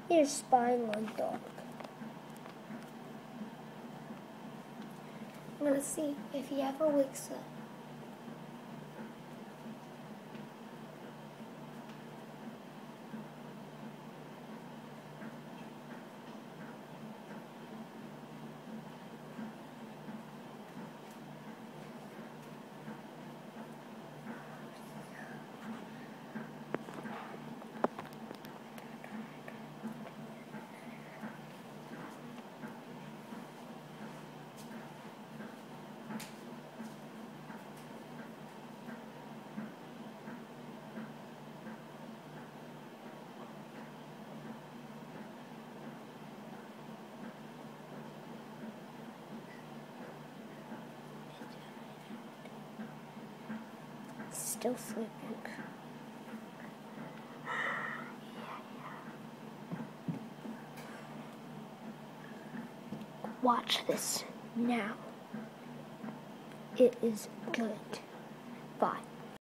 Here's spying on dog. I'm gonna see if he ever wakes up. Still sleeping. Watch this now. It is good. Bye.